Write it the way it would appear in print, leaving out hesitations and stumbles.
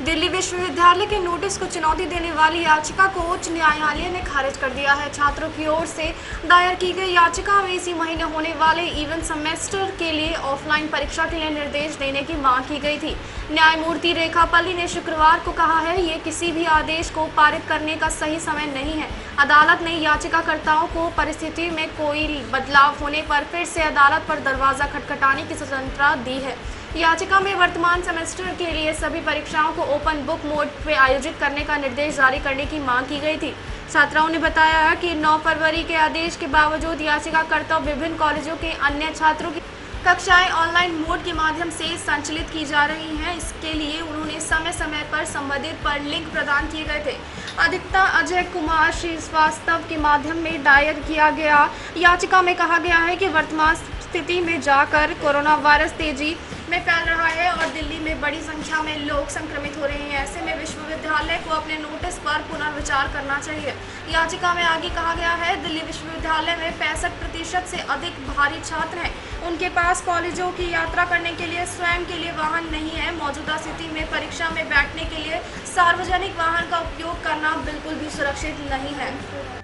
दिल्ली विश्वविद्यालय के नोटिस को चुनौती देने वाली याचिका को उच्च न्यायालय ने खारिज कर दिया है। छात्रों की ओर से दायर की गई याचिका में इसी महीने होने वाले इवेंट सेमेस्टर के लिए ऑफलाइन परीक्षा के लिए निर्देश देने की मांग की गई थी। न्यायमूर्ति रेखापल्ली ने शुक्रवार को कहा है, ये किसी भी आदेश को पारित करने का सही समय नहीं है। अदालत ने याचिकाकर्ताओं को परिस्थिति में कोई बदलाव होने पर फिर से अदालत पर दरवाजा खटखटाने की स्वतंत्रता दी है। याचिका में वर्तमान सेमेस्टर के लिए सभी परीक्षाओं को ओपन बुक मोड पे आयोजित करने का निर्देश जारी करने की मांग की गई थी। छात्राओं ने बताया कि 9 फरवरी के आदेश के बावजूद याचिकाकर्ता विभिन्न कॉलेजों के अन्य छात्रों की कक्षाएं ऑनलाइन मोड के माध्यम से संचालित की जा रही हैं। इसके लिए उन्होंने समय समय पर संबंधित पर लिंक प्रदान किए गए थे। अधिवक्ता अजय कुमार श्रीवास्तव के माध्यम में दायर किया गया याचिका में कहा गया है कि वर्तमान स्थिति में जाकर कोरोना वायरस तेजी में फैल रहा है और दिल्ली में बड़ी संख्या में लोग संक्रमित हो रहे हैं। ऐसे में विश्वविद्यालय को अपने नोटिस पर पुनर्विचार करना चाहिए। याचिका में आगे कहा गया है, दिल्ली विश्वविद्यालय में 65% से अधिक बाहरी छात्र हैं। उनके पास कॉलेजों की यात्रा करने के लिए स्वयं के लिए वाहन नहीं है। मौजूदा स्थिति में परीक्षा में बैठने के लिए सार्वजनिक वाहन का उपयोग करना बिल्कुल भी सुरक्षित नहीं है।